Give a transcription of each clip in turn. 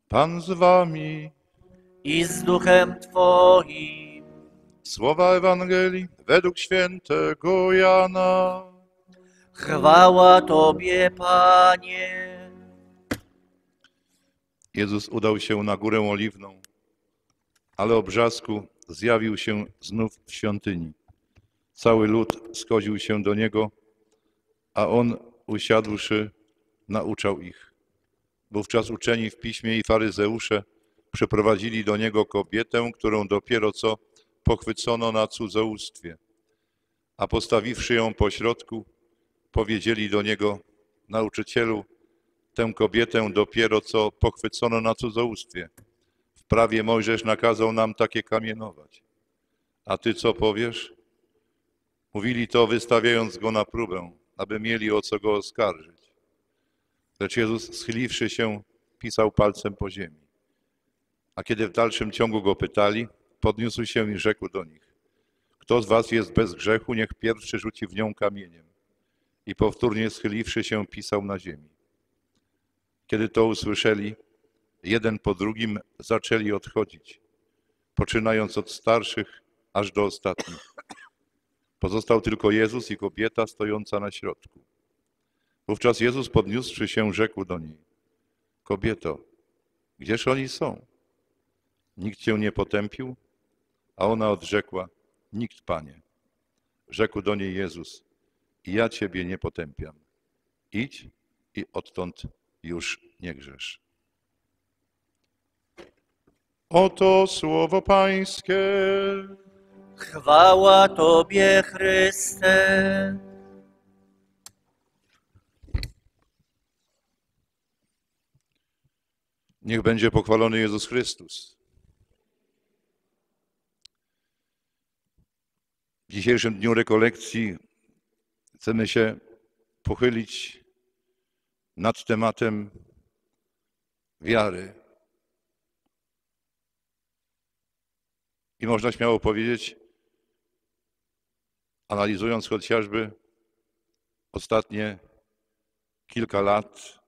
Pan z wami. I z duchem Twoim. Słowa Ewangelii według świętego Jana. Chwała Tobie, Panie. Jezus udał się na Górę Oliwną, ale o brzasku zjawił się znów w świątyni. Cały lud schodził się do Niego, a On, usiadłszy, nauczał ich. Wówczas uczeni w piśmie i faryzeusze przyprowadzili do Niego kobietę, którą dopiero co pochwycono na cudzołóstwie. A postawiwszy ją pośrodku, powiedzieli do Niego: Nauczycielu, tę kobietę dopiero co pochwycono na cudzołóstwie. W prawie Mojżesz nakazał nam takie kamienować. A Ty co powiesz? Mówili to, wystawiając Go na próbę, aby mieli o co Go oskarżyć. Lecz Jezus, schyliwszy się, pisał palcem po ziemi. A kiedy w dalszym ciągu Go pytali, podniósł się i rzekł do nich: Kto z was jest bez grzechu, niech pierwszy rzuci w nią kamieniem. I powtórnie schyliwszy się, pisał na ziemi. Kiedy to usłyszeli, jeden po drugim zaczęli odchodzić, poczynając od starszych aż do ostatnich. Pozostał tylko Jezus i kobieta stojąca na środku. Wówczas Jezus, podniósłszy się, rzekł do niej: Kobieto, gdzież oni są? Nikt cię nie potępił? A ona odrzekła: Nikt, Panie. Rzekł do niej Jezus: I ja ciebie nie potępiam. Idź i odtąd już nie grzesz. Oto słowo Pańskie. Chwała Tobie, Chryste. Niech będzie pochwalony Jezus Chrystus. W dzisiejszym dniu rekolekcji chcemy się pochylić nad tematem wiary. I można śmiało powiedzieć, analizując chociażby ostatnie kilka lat,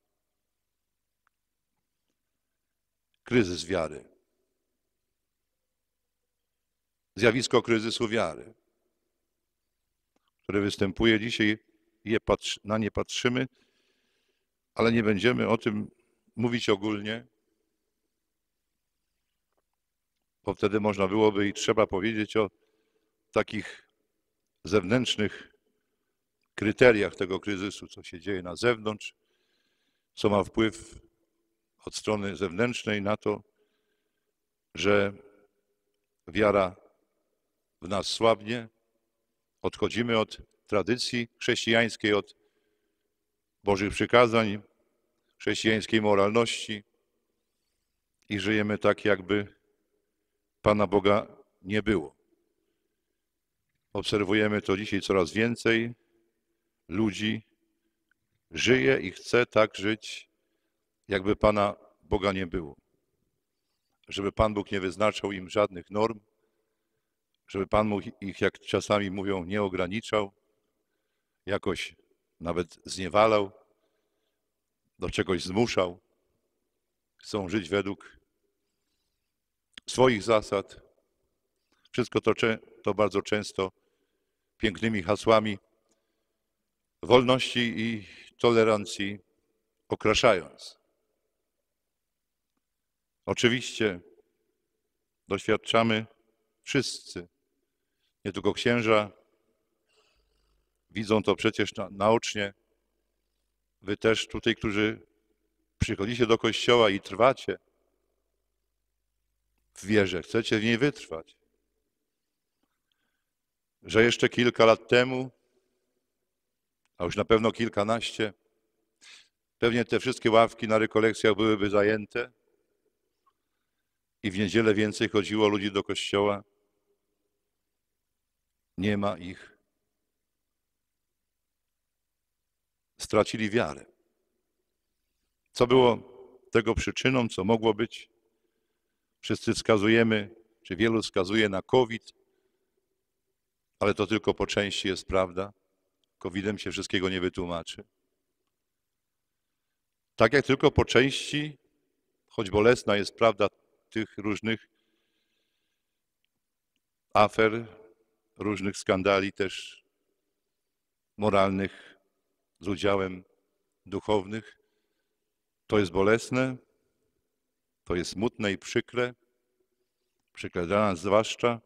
kryzys wiary. Zjawisko kryzysu wiary, które występuje dzisiaj, na nie patrzymy, ale nie będziemy o tym mówić ogólnie, bo wtedy można byłoby i trzeba powiedzieć o takich zewnętrznych kryteriach tego kryzysu, co się dzieje na zewnątrz, co ma wpływ od strony zewnętrznej na to, że wiara w nas słabnie, odchodzimy od tradycji chrześcijańskiej, od Bożych przykazań, chrześcijańskiej moralności i żyjemy tak, jakby Pana Boga nie było. Obserwujemy to dzisiaj coraz więcej. Ludzi żyje i chce tak żyć, jakby Pana Boga nie było. Żeby Pan Bóg nie wyznaczał im żadnych norm, żeby Pan Bóg ich, jak czasami mówią, nie ograniczał, jakoś nawet zniewalał, do czegoś zmuszał. Chcą żyć według swoich zasad. Wszystko to bardzo często pięknymi hasłami wolności i tolerancji okraszając. Oczywiście doświadczamy wszyscy, nie tylko księża, widzą to przecież naocznie. Wy też tutaj, którzy przychodzicie do Kościoła i trwacie w wierze, chcecie w niej wytrwać. Że jeszcze kilka lat temu, a już na pewno kilkanaście, pewnie te wszystkie ławki na rekolekcjach byłyby zajęte i w niedzielę więcej chodziło ludzi do kościoła. Nie ma ich. Stracili wiarę. Co było tego przyczyną, co mogło być? Wszyscy wskazujemy, czy wielu wskazuje na COVID, ale to tylko po części jest prawda. COVID-em się wszystkiego nie wytłumaczy. Tak jak tylko po części choć bolesna jest prawda tych różnych afer, różnych skandali też moralnych z udziałem duchownych, to jest bolesne, to jest smutne i przykre dla nas zwłaszcza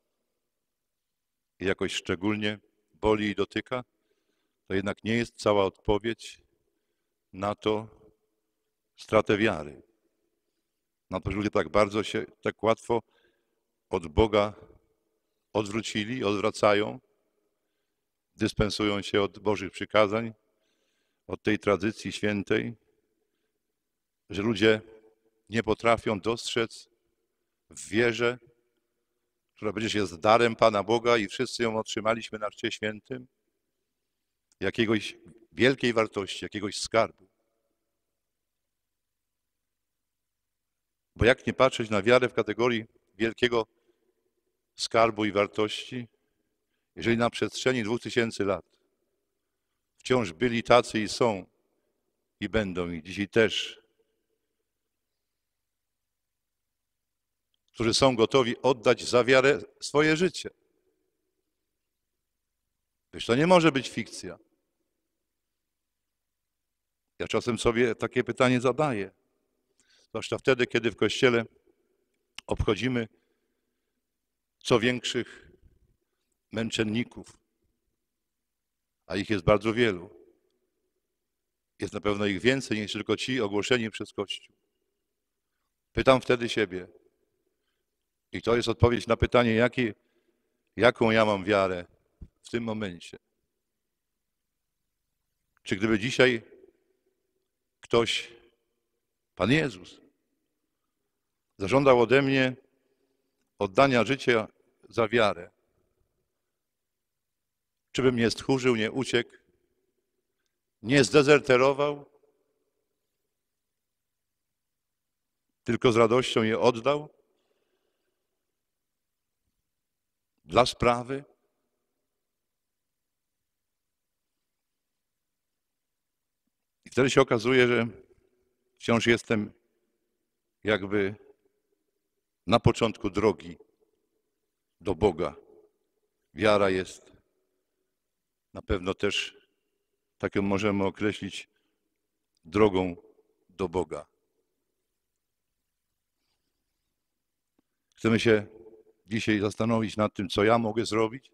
i jakoś szczególnie boli i dotyka, to jednak nie jest cała odpowiedź na to stratę wiary. Na to, że ludzie tak bardzo się, tak łatwo od Boga odwrócili, odwracają, dyspensują się od Bożych przykazań, od tej tradycji świętej, że ludzie nie potrafią dostrzec w wierze, która przecież jest darem Pana Boga i wszyscy ją otrzymaliśmy na Chrzcie Świętym, jakiegoś wielkiej wartości, jakiegoś skarbu. Bo jak nie patrzeć na wiarę w kategorii wielkiego skarbu i wartości, jeżeli na przestrzeni 2000 lat wciąż byli tacy i są i będą i dzisiaj też, którzy są gotowi oddać za wiarę swoje życie. Wiesz, to nie może być fikcja. Ja czasem sobie takie pytanie zadaję. Zwłaszcza wtedy, kiedy w Kościele obchodzimy co większych męczenników, a ich jest bardzo wielu. Jest na pewno ich więcej niż tylko ci ogłoszeni przez Kościół. Pytam wtedy siebie, i to jest odpowiedź na pytanie, jaką ja mam wiarę w tym momencie. Czy gdyby dzisiaj ktoś, Pan Jezus, zażądał ode mnie oddania życia za wiarę, czy bym nie stchórzył, nie uciekł, nie zdezerterował, tylko z radością je oddał dla sprawy? I wtedy się okazuje, że wciąż jestem jakby na początku drogi do Boga. Wiara jest na pewno też, tak ją możemy określić, drogą do Boga. Chcemy się dzisiaj zastanowić nad tym, co ja mogę zrobić,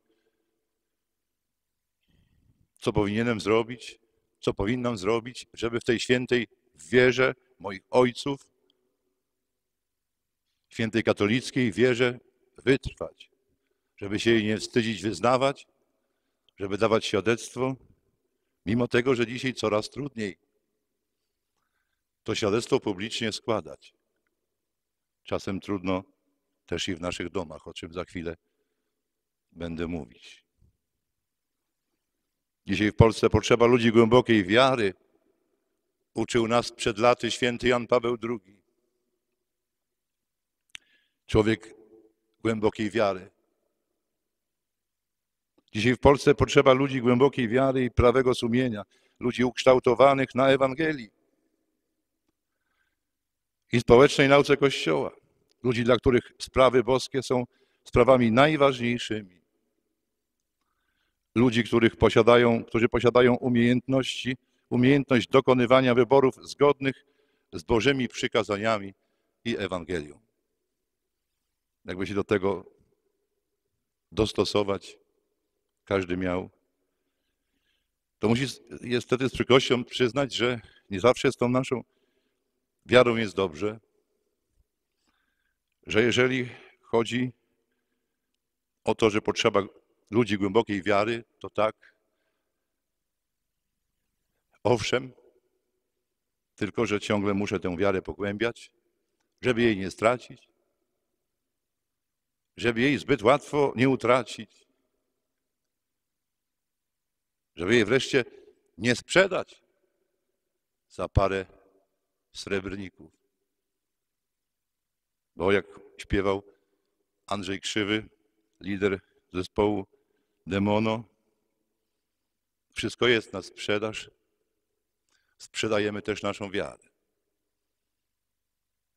co powinienem zrobić, co powinnam zrobić, żeby w tej świętej wierze moich ojców, świętej katolickiej wierze wytrwać, żeby się jej nie wstydzić wyznawać, żeby dawać świadectwo, mimo tego, że dzisiaj coraz trudniej to świadectwo publicznie składać. Czasem trudno też i w naszych domach, o czym za chwilę będę mówić. Dzisiaj w Polsce potrzeba ludzi głębokiej wiary. Uczył nas przed laty święty Jan Paweł II. Człowiek głębokiej wiary. Dzisiaj w Polsce potrzeba ludzi głębokiej wiary i prawego sumienia, ludzi ukształtowanych na Ewangelii i społecznej nauce Kościoła. Ludzi, dla których sprawy boskie są sprawami najważniejszymi. Ludzi, którzy posiadają umiejętność dokonywania wyborów zgodnych z Bożymi przykazaniami i Ewangelią. Jakby się do tego dostosować, każdy miał, to musi niestety z przykrością przyznać, że nie zawsze z tą naszą wiarą jest dobrze, że jeżeli chodzi o to, że potrzeba ludzi głębokiej wiary, to tak, owszem, tylko że ciągle muszę tę wiarę pogłębiać, żeby jej nie stracić, żeby jej zbyt łatwo nie utracić, żeby jej wreszcie nie sprzedać za parę srebrników. Bo jak śpiewał Andrzej Krzywy, lider zespołu Demono, wszystko jest na sprzedaż, sprzedajemy też naszą wiarę.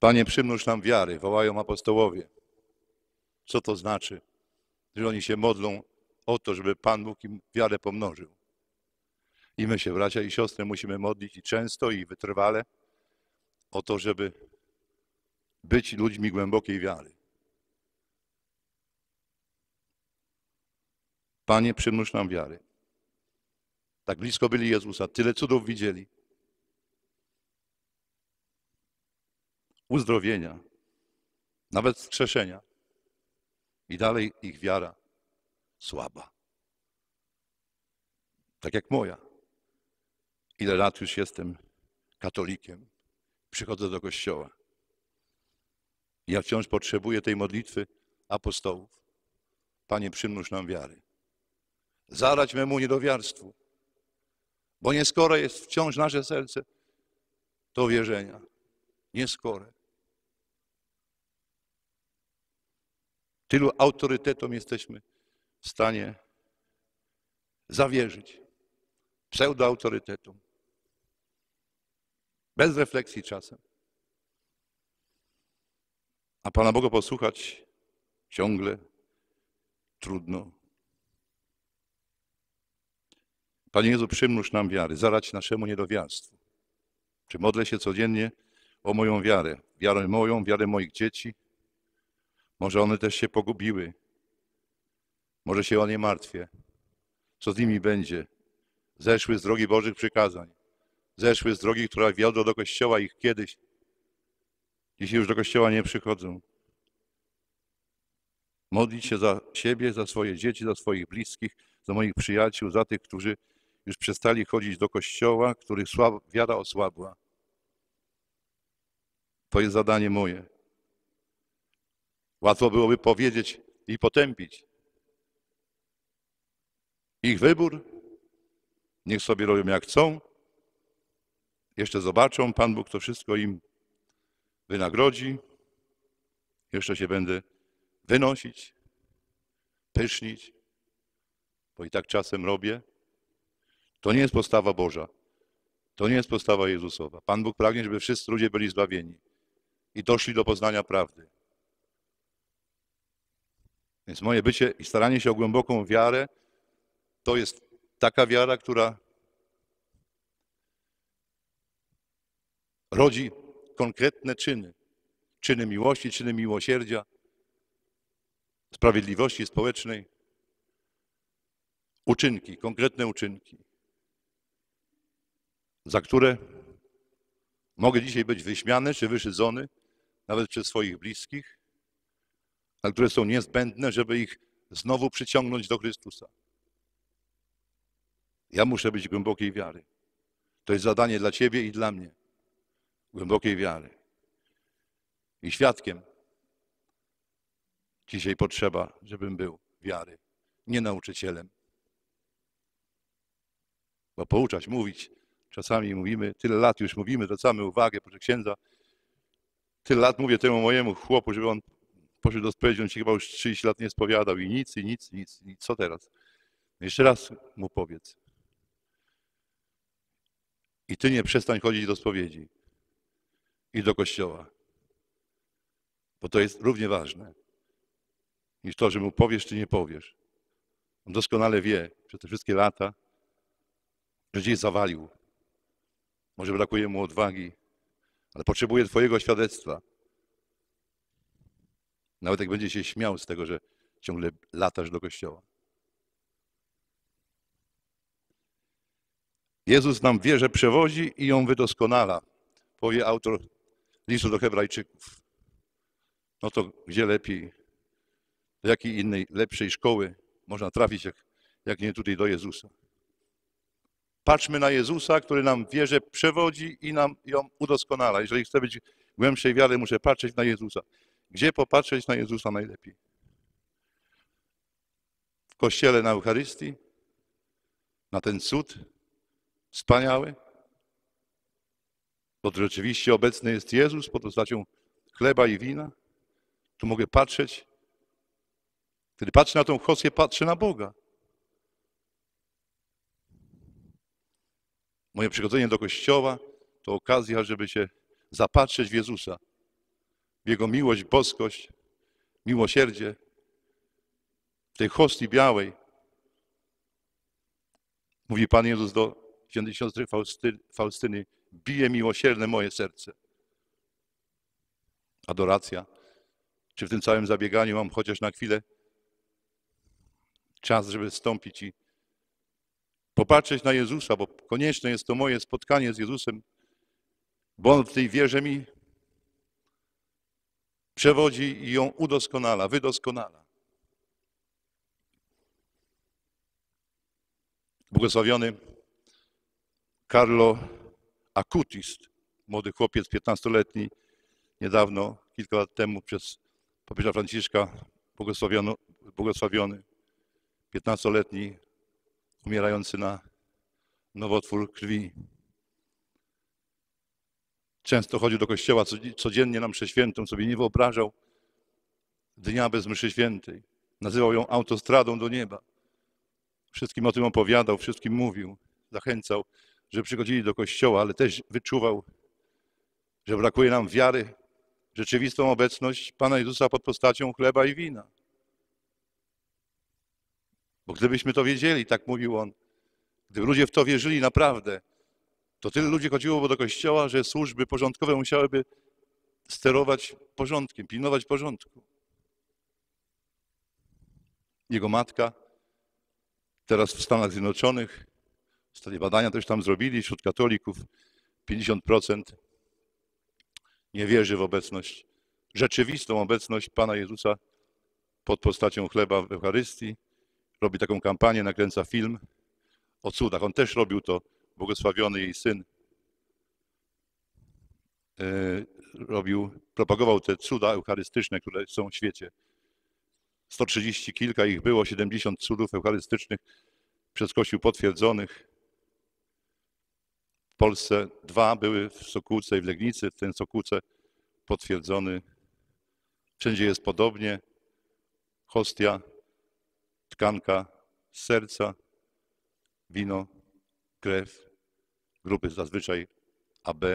Panie, przymnóż nam wiary, wołają apostołowie. Co to znaczy? Że oni się modlą o to, żeby Pan Bóg im wiarę pomnożył. I my się, bracia i siostry, musimy modlić i często, i wytrwale o to, żeby być ludźmi głębokiej wiary. Panie, przymnóż nam wiary. Tak blisko byli Jezusa, tyle cudów widzieli. Uzdrowienia, nawet wskrzeszenia. I dalej ich wiara słaba. Tak jak moja. Ile lat już jestem katolikiem. Przychodzę do kościoła. Ja wciąż potrzebuję tej modlitwy apostołów. Panie, przymnóż nam wiary. Zarać memu niedowiarstwu. Bo nieskore jest wciąż nasze serce do wierzenia. Nieskore. Tylu autorytetom jesteśmy w stanie zawierzyć. Pseudoautorytetom. Bez refleksji czasem. A Pana Boga posłuchać ciągle trudno. Panie Jezu, przymnóż nam wiary, zarać naszemu niedowiarstwu. Czy modlę się codziennie o moją wiarę, wiarę moją, wiarę moich dzieci? Może one też się pogubiły. Może się o nie martwię. Co z nimi będzie? Zeszły z drogi Bożych przykazań. Zeszły z drogi, która wiodła do kościoła ich kiedyś. Dzisiaj już do kościoła nie przychodzą. Modlić się za siebie, za swoje dzieci, za swoich bliskich, za moich przyjaciół, za tych, którzy już przestali chodzić do kościoła, których wiara osłabła. To jest zadanie moje. Łatwo byłoby powiedzieć i potępić. Ich wybór, niech sobie robią jak chcą. Jeszcze zobaczą, Pan Bóg to wszystko im wynagrodzi. Jeszcze się będę wynosić, pysznić, bo i tak czasem robię. To nie jest postawa Boża. To nie jest postawa Jezusowa. Pan Bóg pragnie, żeby wszyscy ludzie byli zbawieni i doszli do poznania prawdy. Więc moje bycie i staranie się o głęboką wiarę to jest taka wiara, która rodzi konkretne czyny. Czyny miłości, czyny miłosierdzia, sprawiedliwości społecznej. Uczynki, konkretne uczynki, za które mogę dzisiaj być wyśmiany czy wyszydzony, nawet przez swoich bliskich, ale które są niezbędne, żeby ich znowu przyciągnąć do Chrystusa. Ja muszę być głębokiej wiary. To jest zadanie dla Ciebie i dla mnie. Głębokiej wiary. I świadkiem dzisiaj potrzeba, żebym był wiary, nie nauczycielem. Bo pouczać, mówić, czasami mówimy, tyle lat już mówimy, zwracamy uwagę, proszę księdza, tyle lat mówię temu mojemu chłopu, żeby on poszedł do spowiedzi, on się chyba już 30 lat nie spowiadał i nic. I co teraz? Jeszcze raz mu powiedz. I ty nie przestań chodzić do spowiedzi i do kościoła. Bo to jest równie ważne niż to, że mu powiesz czy nie powiesz. On doskonale wie przez te wszystkie lata, że gdzieś zawalił. Może brakuje mu odwagi, ale potrzebuje twojego świadectwa. Nawet jak będzie się śmiał z tego, że ciągle latasz do kościoła. Jezus nam wierę przewodzi i ją wydoskonala, powie autor listu do Hebrajczyków. No to gdzie lepiej, do jakiej innej, lepszej szkoły można trafić, jak nie tutaj do Jezusa. Patrzmy na Jezusa, który nam wierę przewodzi i nam ją udoskonala. Jeżeli chcę być głębszej wiary, muszę patrzeć na Jezusa. Gdzie popatrzeć na Jezusa najlepiej? W Kościele na Eucharystii? Na ten cud wspaniały? Bo rzeczywiście obecny jest Jezus pod postacią chleba i wina. Tu mogę patrzeć. Kiedy patrzę na tą hostię, patrzę na Boga. Moje przychodzenie do kościoła to okazja, żeby się zapatrzeć w Jezusa. w Jego miłość, boskość, miłosierdzie, w tej hostii białej. Mówi Pan Jezus do świętej siostry Faustyny, bije miłosierne moje serce. Adoracja. Czy w tym całym zabieganiu mam chociaż na chwilę czas, żeby wstąpić i popatrzeć na Jezusa, bo konieczne jest to moje spotkanie z Jezusem, bo On w tej wierze mi przewodzi i ją udoskonala, wydoskonala. Błogosławiony Carlo Acutis, młody chłopiec, 15-letni, niedawno, kilka lat temu przez papieża Franciszka błogosławiony, 15-letni, umierający na nowotwór krwi. Często chodził do kościoła codziennie na mszę świętą, sobie nie wyobrażał dnia bez mszy świętej. Nazywał ją autostradą do nieba. Wszystkim o tym opowiadał, wszystkim mówił, zachęcał, żeby przychodzili do kościoła, ale też wyczuwał, że brakuje nam wiary, rzeczywistą obecność Pana Jezusa pod postacią chleba i wina. Bo gdybyśmy to wiedzieli, tak mówił on, gdyby ludzie w to wierzyli naprawdę, to tyle ludzi chodziłoby do kościoła, że służby porządkowe musiałyby sterować porządkiem, pilnować porządku. Jego matka, teraz w Stanach Zjednoczonych, ostatnie badania też tam zrobili, wśród katolików 50% nie wierzy w obecność, rzeczywistą obecność Pana Jezusa pod postacią chleba w Eucharystii. Robi taką kampanię, nakręca film o cudach. On też robił to, błogosławiony jej syn. Propagował te cuda eucharystyczne, które są w świecie. 130 kilka ich było, 70 cudów eucharystycznych przez Kościół potwierdzonych. W Polsce 2 były w Sokółce i w Legnicy, ten Sokółce potwierdzony. Wszędzie jest podobnie. Hostia, tkanka z serca, wino, krew, grupy zazwyczaj AB.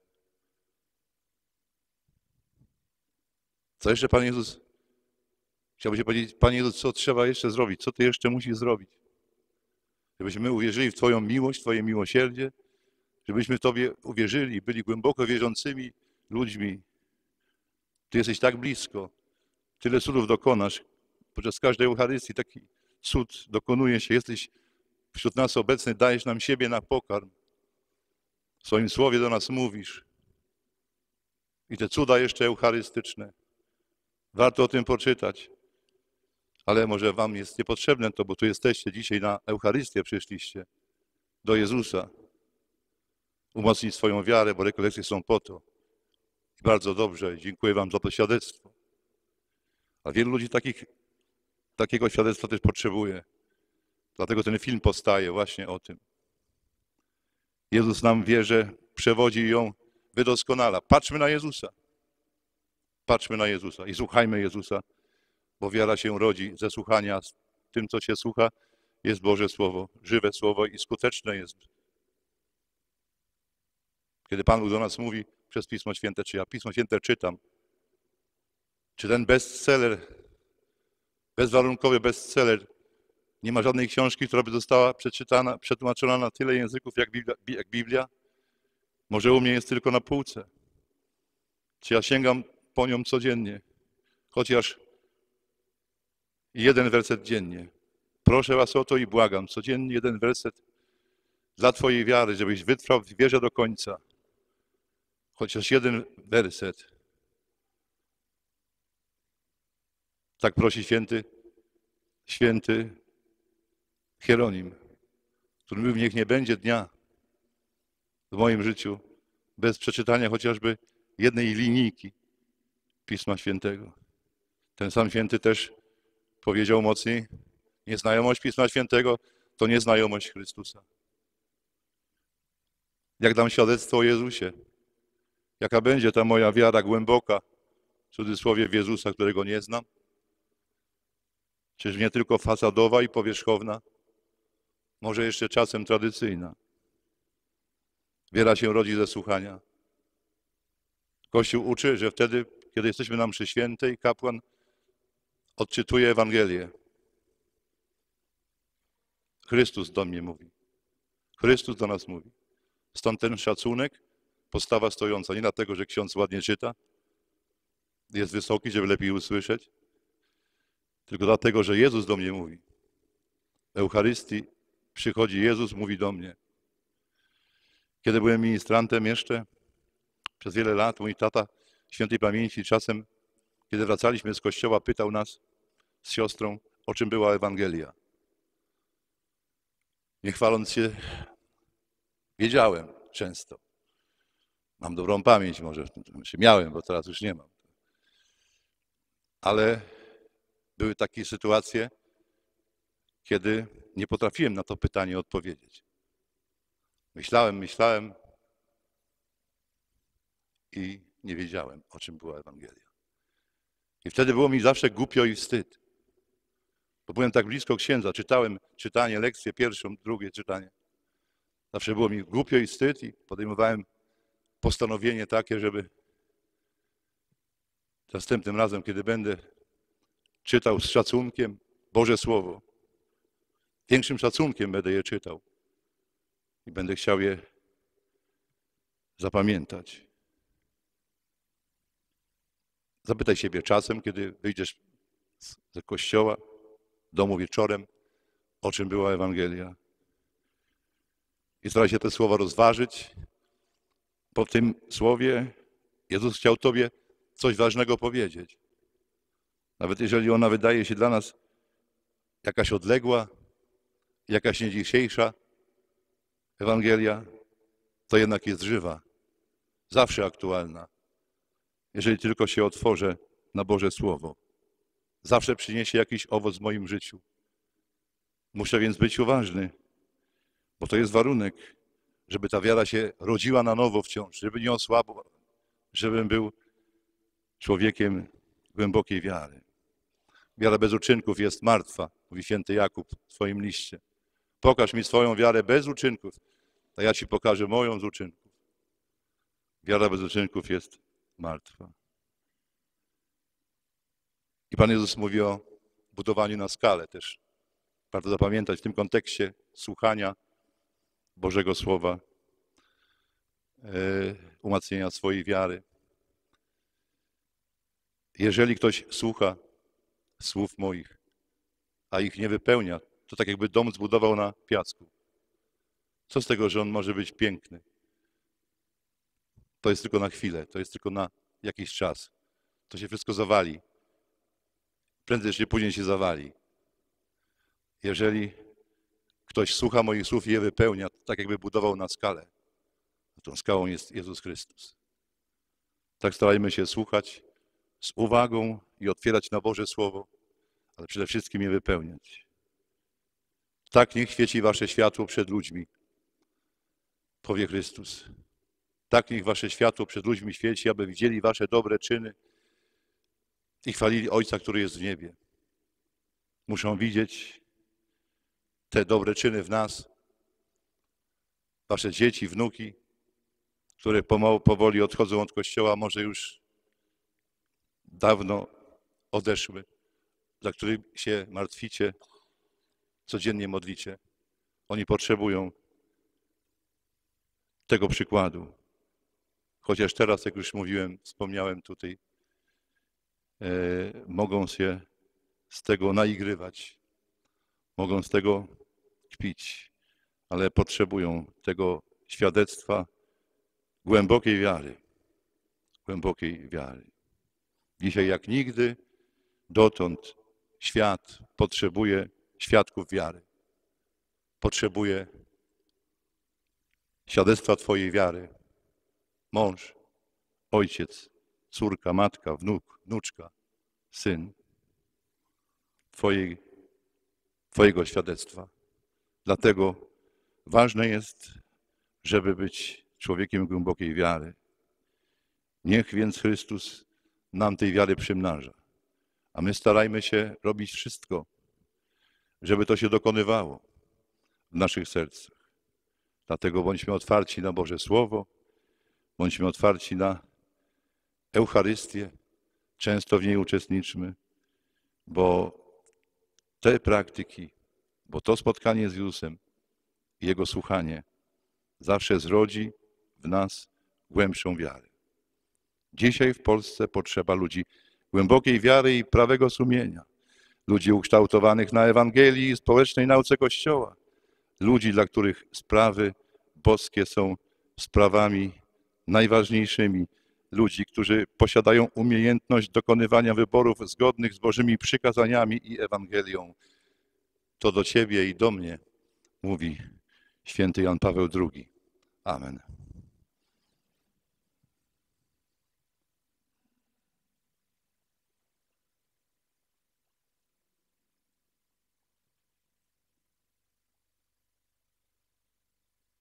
Co jeszcze Pan Jezus, chciałbym się powiedzieć, Panie Jezus, co trzeba jeszcze zrobić? Co Ty jeszcze musisz zrobić? Żebyśmy uwierzyli w Twoją miłość, Twoje miłosierdzie, żebyśmy w Tobie uwierzyli, byli głęboko wierzącymi ludźmi. Ty jesteś tak blisko, tyle cudów dokonasz. Podczas każdej Eucharystii taki cud dokonuje się. Jesteś wśród nas obecny, dajesz nam siebie na pokarm. W swoim słowie do nas mówisz. I te cuda jeszcze eucharystyczne. Warto o tym poczytać. Ale może wam jest niepotrzebne to, bo tu jesteście dzisiaj na Eucharystię, przyszliście do Jezusa. Umocnić swoją wiarę, bo rekolekcje są po to. I bardzo dobrze, dziękuję wam za to świadectwo. A wielu ludzi takiego świadectwa też potrzebuje. Dlatego ten film powstaje właśnie o tym. Jezus nam wierzę, przewodzi i ją wydoskonala. Patrzmy na Jezusa. Patrzmy na Jezusa i słuchajmy Jezusa, bo wiara się rodzi ze słuchania. Z tym, co się słucha, jest Boże Słowo, żywe Słowo i skuteczne jest. Kiedy Pan Bóg do nas mówi przez Pismo Święte, czy ja Pismo Święte czytam, czy ten bestseller, bezwarunkowy bestseller, nie ma żadnej książki, która by została przeczytana, przetłumaczona na tyle języków jak Biblia? Może u mnie jest tylko na półce. Czy ja sięgam po nią codziennie? Chociaż jeden werset dziennie. Proszę was o to i błagam. Codziennie jeden werset dla Twojej wiary, żebyś wytrwał w wierze do końca. Chociaż jeden werset. Tak prosi święty Hieronim, który mówił, niech nie będzie dnia w moim życiu bez przeczytania chociażby jednej linijki Pisma Świętego. Ten sam święty też powiedział mocniej, nieznajomość Pisma Świętego to nieznajomość Chrystusa. Jak dam świadectwo o Jezusie, jaka będzie ta moja wiara głęboka, w cudzysłowie w Jezusa, którego nie znam? Czyż nie tylko fasadowa i powierzchowna? Może jeszcze czasem tradycyjna. Wiara się rodzi ze słuchania. Kościół uczy, że wtedy, kiedy jesteśmy na mszy świętej, kapłan odczytuje Ewangelię. Chrystus do mnie mówi. Chrystus do nas mówi. Stąd ten szacunek, postawa stojąca. Nie dlatego, że ksiądz ładnie czyta, jest wysoki, żeby lepiej usłyszeć, tylko dlatego, że Jezus do mnie mówi. W Eucharystii przychodzi Jezus, mówi do mnie. Kiedy byłem ministrantem jeszcze, przez wiele lat, mój tata świętej pamięci czasem, kiedy wracaliśmy z kościoła, pytał nas z siostrą, o czym była Ewangelia. Nie chwaląc się, wiedziałem często. Mam dobrą pamięć, może miałem, bo teraz już nie mam. Ale były takie sytuacje, kiedy nie potrafiłem na to pytanie odpowiedzieć. Myślałem i nie wiedziałem, o czym była Ewangelia. I wtedy było mi zawsze głupio i wstyd. Bo byłem tak blisko księdza, czytałem czytanie, lekcję pierwszą, drugie czytanie. Zawsze było mi głupio i wstyd i podejmowałem postanowienie takie, żeby następnym razem, kiedy będę czytał z szacunkiem Boże Słowo, większym szacunkiem będę je czytał i będę chciał je zapamiętać. Zapytaj siebie czasem, kiedy wyjdziesz z kościoła, domu wieczorem, o czym była Ewangelia. I staraj się te słowa rozważyć. Po tym słowie Jezus chciał Tobie coś ważnego powiedzieć. Nawet jeżeli ona wydaje się dla nas jakaś odległa, jakaś nie dzisiejsza Ewangelia, to jednak jest żywa, zawsze aktualna. Jeżeli tylko się otworzę na Boże Słowo. Zawsze przyniesie jakiś owoc w moim życiu. Muszę więc być uważny, bo to jest warunek, żeby ta wiara się rodziła na nowo wciąż, żeby nie osłabła, żebym był człowiekiem głębokiej wiary. Wiara bez uczynków jest martwa, mówi święty Jakub w swoim liście. Pokaż mi swoją wiarę bez uczynków, a ja ci pokażę moją z uczynków. Wiara bez uczynków jest martwa. I Pan Jezus mówi o budowaniu na skalę też. Warto zapamiętać w tym kontekście słuchania Bożego Słowa, umacnienia swojej wiary. Jeżeli ktoś słucha słów moich, a ich nie wypełnia, to tak jakby dom zbudował na piasku. Co z tego, że on może być piękny? To jest tylko na chwilę, to jest tylko na jakiś czas. To się wszystko zawali. Prędzej czy później się zawali. Jeżeli ktoś słucha moich słów i je wypełnia, to tak jakby budował na skalę. Tą skałą jest Jezus Chrystus. Tak starajmy się słuchać z uwagą i otwierać na Boże Słowo, ale przede wszystkim je wypełniać. Tak niech świeci wasze światło przed ludźmi, powie Chrystus. Tak niech wasze światło przed ludźmi świeci, aby widzieli wasze dobre czyny i chwalili Ojca, który jest w niebie. Muszą widzieć te dobre czyny w nas, wasze dzieci, wnuki, które powoli odchodzą od Kościoła, może już dawno odeszły, za których się martwicie, codziennie modlicie. Oni potrzebują tego przykładu. Chociaż teraz, jak już mówiłem, wspomniałem tutaj, mogą się z tego naigrywać, mogą z tego kpić, ale potrzebują tego świadectwa głębokiej wiary. Głębokiej wiary. Dzisiaj jak nigdy dotąd świat potrzebuje świadków wiary. Potrzebuje świadectwa Twojej wiary. Mąż, ojciec, córka, matka, wnuk, wnuczka, syn. Twojego świadectwa. Dlatego ważne jest, żeby być człowiekiem głębokiej wiary. Niech więc Chrystus nam tej wiary przymnaża. A my starajmy się robić wszystko, żeby to się dokonywało w naszych sercach. Dlatego bądźmy otwarci na Boże Słowo, bądźmy otwarci na Eucharystię, często w niej uczestniczmy, bo te praktyki, bo to spotkanie z Jezusem i Jego słuchanie zawsze zrodzi w nas głębszą wiarę. Dzisiaj w Polsce potrzeba ludzi głębokiej wiary i prawego sumienia, ludzi ukształtowanych na Ewangelii i społecznej nauce Kościoła, ludzi, dla których sprawy boskie są sprawami najważniejszymi, ludzi, którzy posiadają umiejętność dokonywania wyborów zgodnych z Bożymi przykazaniami i Ewangelią. To do Ciebie i do mnie mówi święty Jan Paweł II. Amen.